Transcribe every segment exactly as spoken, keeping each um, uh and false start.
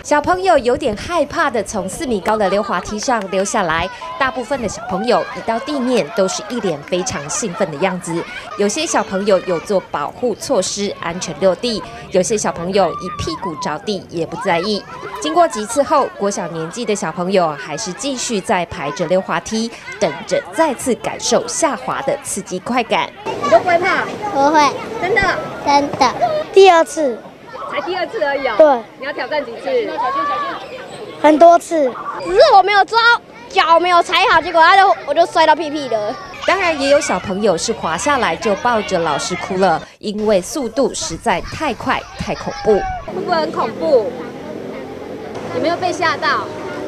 小朋友有点害怕的从四米高的溜滑梯上溜下来，大部分的小朋友一到地面都是一脸非常兴奋的样子。有些小朋友有做保护措施，安全落地；有些小朋友一屁股着地也不在意。经过几次后，国小年纪的小朋友还是继续在排着溜滑梯，等着再次感受下滑的刺激快感。 你都不会怕？ 不会， 真的？ 真的。第二次。 才第二次而已哦。 对， 你要挑战几次？ 很多次，只是我没有抓脚没有踩好，结果他就我就摔到屁屁了。 当然，也有小朋友是滑下来就抱着老师哭了，因为速度实在太快，太恐怖。 会不会很恐怖？有没有被吓到？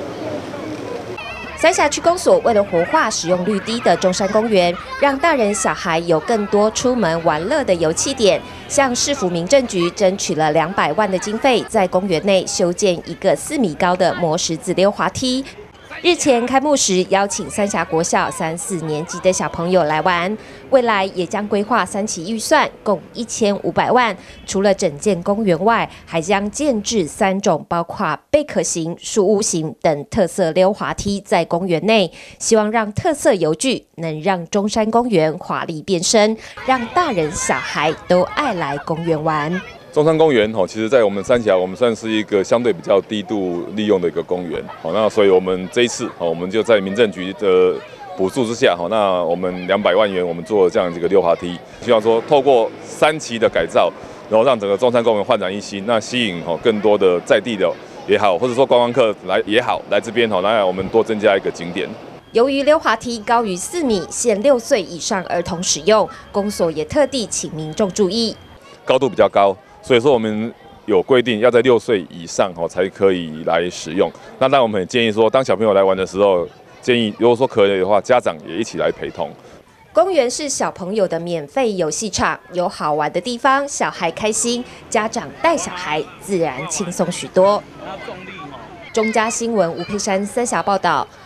三峡区公所为了活化使用率低的中山公园，让大人小孩有更多出门玩乐的游憩点，向市府民政局争取了两百万的经费，在公园内修建一个四米高的磨石子溜滑梯。日前开幕时，邀请三峡国小三四年级的小朋友来玩。未来也将规划三期预算，共一千五百万。除了整建公园外，还将建置三种包括贝壳型、树屋型等特色溜滑梯在公园内，希望让特色游具能让中山公园华丽变身，让大人小孩都爱来公园玩。 中山公园哦，其实在我们三峡，我们算是一个相对比较低度利用的一个公园。好，那所以我们这一次哦，我们就在民政局的补助之下，好，那我们两百万元，我们做了这样一个溜滑梯，希望说透过三期的改造，然后让整个中山公园焕然一新，那吸引哦更多的在地的也好，或者说观光客来也好，来这边好，那我们多增加一个景点。 由于溜滑梯高于四米，限六岁以上儿童使用，公所也特地请民众注意， 高度比较高。 所以说，我们有规定要在六岁以上哦才可以来使用。那当然，我们也建议说，当小朋友来玩的时候，建议如果说可以的话，家长也一起来陪同。 公园是小朋友的免费游戏场，有好玩的地方，小孩开心，家长带小孩自然轻松许多。中嘉新闻吴佩珊三峡报道。